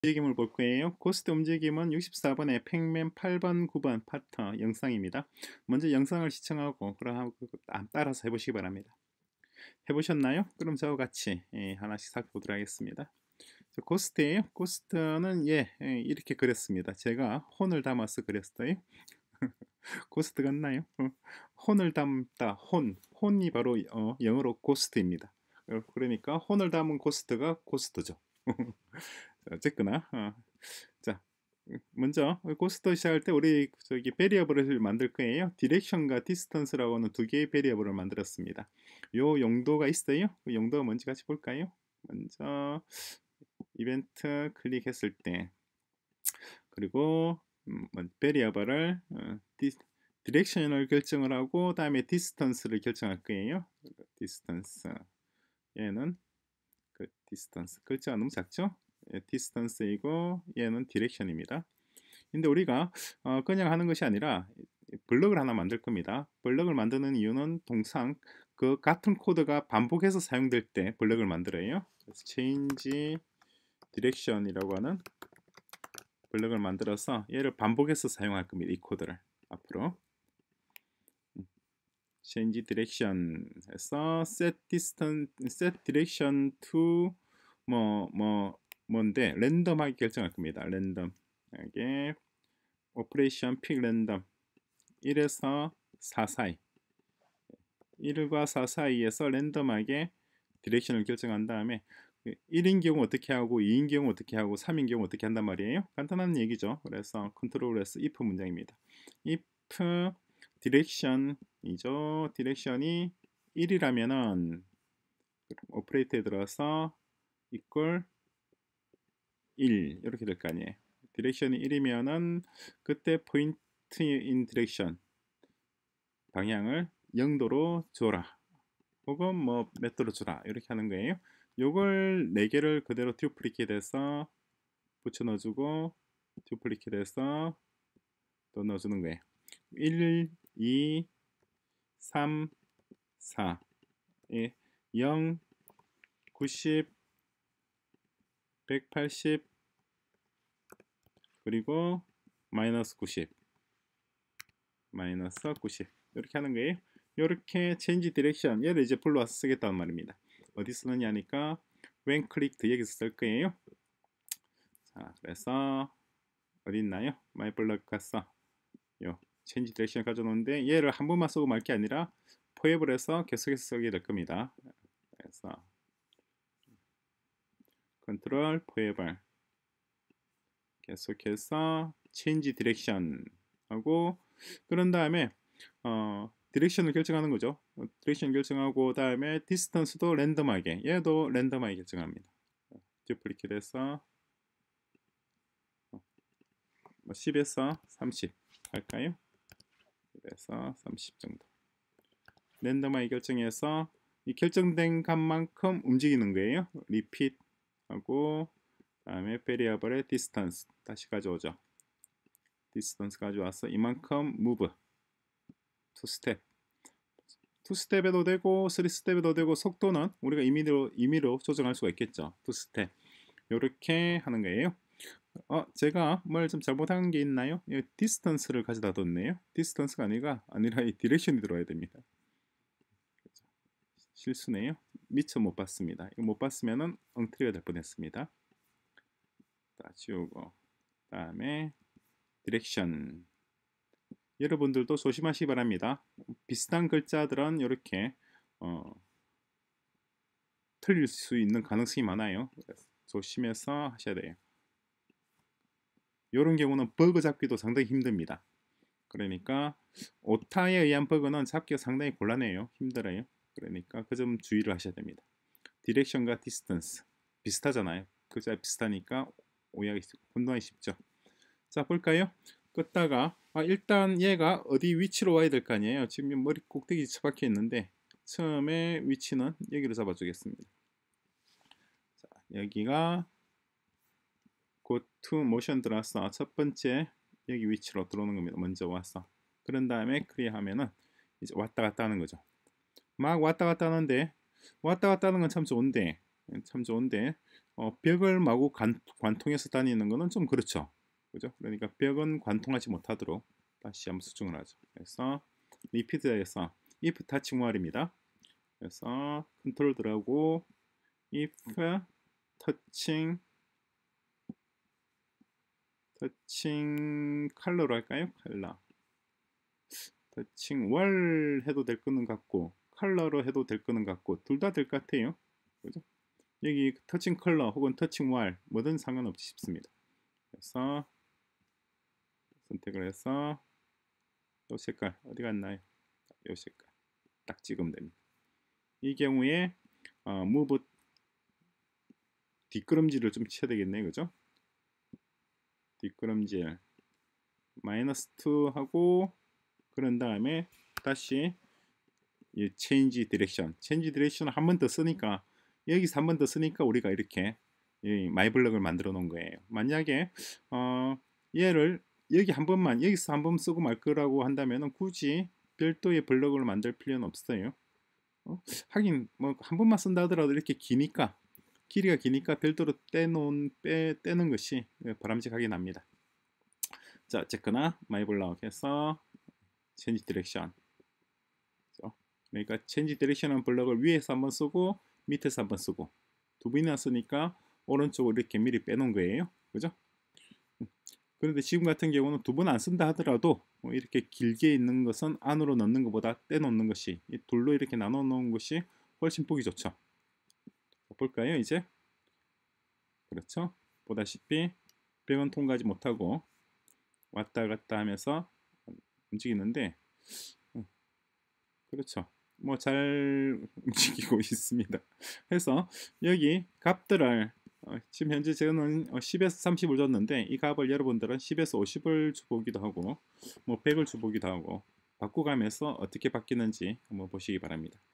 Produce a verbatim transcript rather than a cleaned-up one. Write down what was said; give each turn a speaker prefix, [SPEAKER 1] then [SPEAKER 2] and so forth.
[SPEAKER 1] 움직임을 볼 거예요. 코스트 움직임은 육십사 번에 팩맨 팔 번, 구 번 파트 영상입니다. 먼저 영상을 시청하고 그러고 따라서 해보시기 바랍니다. 해보셨나요? 그럼 저와 같이 예, 하나씩 살펴보도록 하겠습니다. 코스트예요. 코스트는 예, 예, 이렇게 그렸습니다. 제가 혼을 담아서 그렸어요. 코스트 같나요? 어, 혼을 담다 혼 혼이 바로 어, 영어로 코스트입니다. 어, 그러니까 혼을 담은 코스트가 코스트죠. 어쨌거나 어. 자 먼저 코스트 시작할 때 우리 저기 베리어블을 만들 거예요. 디렉션과 디스턴스라고 하는 두 개의 베리어블을 만들었습니다. 요 용도가 있어요. 그 용도가 뭔지 같이 볼까요? 먼저 이벤트 클릭했을 때 그리고 음, 베리어블을 어, 디, 디렉션을 결정을 하고 다음에 디스턴스를 결정할 거예요. 디스턴스 얘는 그 디스턴스 글자가 너무 작죠? 디스턴스이고 얘는 디렉션입니다. 근데 우리가 어, 그냥 하는 것이 아니라 블럭을 하나 만들 겁니다. 블럭을 만드는 이유는 통상 그 같은 코드가 반복해서 사용될 때 블럭을 만들어요. 그래서 change direction이라고 하는 블럭을 만들어서 얘를 반복해서 사용할 겁니다. 이 코드를 앞으로 change direction 해서 set distance, set direction to 뭐 뭐 뭔데 랜덤하게 결정할 겁니다. 랜덤하게 오퍼레이션 픽 랜덤 일에서 사 사이 일과 사 사이에서 랜덤하게 디렉션을 결정한 다음에 일인 경우 어떻게 하고 이인 경우 어떻게 하고 삼인 경우 어떻게 한단 말이에요. 간단한 얘기죠. 그래서 컨트롤 S if 문장입니다. if 디렉션이죠. 디렉션이 일이라면은 오퍼레이터에 들어서 equal 일 이렇게 될 거 아니에요. 디렉션이 일이면은 그때 포인트 인 디렉션 방향을 영도로 줘라 혹은 뭐 몇 도로 주라 이렇게 하는 거예요. 요걸 네 개를 그대로 듀플리케이트해서 붙여 넣어주고 듀플리케이트해서 또 넣어주는 거예요. 일, 이, 삼, 사, 예, 영, 구십, 백팔십 그리고 마이너스 구십 마이너스 구십 이렇게 하는 거예요. 이렇게 change direction 얘를 이제 불러와서 쓰겠다는 말입니다. 어디 쓰느냐 하니까 when clicked 여기서 쓸 거예요. 자 그래서 어디 있나요? my 블럭 가서 요 change direction 가져놓는데 얘를 한 번만 쓰고 말 게 아니라 포앱을 해서 계속해서 쓰게 될 겁니다. 그래서 컨트롤 포앱을 계속해서 change direction 하고 그런 다음에 어, 디렉션을 결정하는 거죠. 어, 디렉션 결정하고 다음에 디스턴스도 랜덤하게 얘도 랜덤하게 결정합니다. 듀플리케이트 해서 뭐 십에서 삼십 할까요? 십에서 삼십 정도 랜덤하게 결정해서 이 결정된 값만큼 움직이는 거예요. 리핏 하고 다음에 베리어블의 디스턴스 다시 가져오죠. 디스턴스 가져와서 이만큼 무브 투 스텝 투 스텝에도 되고 쓰리 스텝에도 되고 속도는 우리가 임의로, 임의로 조정할 수가 있겠죠. 투 스텝 이렇게 하는 거예요. 어, 제가 뭘 좀 잘못한 게 있나요? 이 디스턴스를 가져다 뒀네요. 디스턴스가 아니라 아니라 이 디렉션이 들어야 됩니다. 실수네요. 미처 못 봤습니다. 이거 못 봤으면은 엉터리가 될 뻔했습니다. 자, 지우고 다음에 디렉션 여러분들도 조심하시기 바랍니다. 비슷한 글자들은 이렇게 어, 틀릴 수 있는 가능성이 많아요. 그래서 조심해서 하셔야 돼요. 이런 경우는 버그 잡기도 상당히 힘듭니다. 그러니까 오타에 의한 버그는 잡기가 상당히 곤란해요. 힘들어요. 그러니까 그 점 주의를 하셔야 됩니다. 디렉션과 디스턴스 비슷하잖아요. 글자 비슷하니까 오해하기 혼동하기 쉽죠. 자 볼까요? 끄다가 아, 일단 얘가 어디 위치로 와야 될 거 아니에요. 지금 머리 꼭대기 처박혀 있는데 처음에 위치는 여기로 잡아 주겠습니다. 자, 여기가 go to motion 들어왔어. 첫 번째 여기 위치로 들어오는 겁니다. 먼저 와서 그런 다음에 클리어 하면은 이제 왔다 갔다 하는 거죠. 막 왔다 갔다 하는데 왔다 갔다 하는 건 참 좋은데 참 좋은데 어, 벽을 마구 관, 관통해서 다니는 거는 좀 그렇죠. 그죠? 그러니까 벽은 관통하지 못하도록 다시 한번 수정을 하죠. 그래서 repeat에서 if touching wall입니다. 그래서 컨트롤 들어가고 if touching 터칭 컬러로 할까요? 컬러. 터칭 월 해도 될 거는 같고 컬러로 해도 될 거는 같고 둘 다 될 것 같아요. 그죠? 여기 터칭 컬러 혹은 터칭 월 뭐든 상관없이 싶습니다. 그래서 선택을 해서 요 색깔 어디 갔나요? 요 색깔 딱 찍으면 됩니다. 이 경우에 어, move 뒷걸음질을 좀 쳐야 되겠네요. 그죠? 뒷걸음질 마이너스 이 하고 그런 다음에 다시 이 change direction, change direction을 한 번 더 쓰니까 여기서 한 번 더 쓰니까 우리가 이렇게 이 마이블럭을 만들어 놓은 거예요. 만약에 어, 얘를 여기 한 번만 여기서 한 번 쓰고 말 거라고 한다면 굳이 별도의 블럭을 만들 필요는 없어요. 어? 하긴 뭐 한 번만 쓴다 하더라도 이렇게 기니까 길이가 기니까 별도로 떼놓은 빼 떼는 것이 바람직하긴 합니다. 자, 어쨌거나 마이블럭 해서 change direction. 그러니까 change direction은 블럭을 위에서 한번 쓰고 밑에서 한번 쓰고 두 번이나 쓰니까 오른쪽으로 이렇게 미리 빼놓은 거예요. 그죠? 그런데 지금 같은 경우는 두 번 안 쓴다 하더라도 이렇게 길게 있는 것은 안으로 넣는 것보다 떼놓는 것이 이 둘로 이렇게 나눠 놓은 것이 훨씬 보기 좋죠. 볼까요 이제? 그렇죠? 보다시피 벽은 통과하지 못하고 왔다 갔다 하면서 움직이는데 그렇죠. 뭐 잘 움직이고 있습니다. 그래서 여기 값들을 어, 지금 현재 저는 십에서 삼십을 줬는데 이 값을 여러분들은 십에서 오십을 주보기도 하고 뭐 백을 주보기도 하고 바꿔가면서 어떻게 바뀌는지 한번 보시기 바랍니다.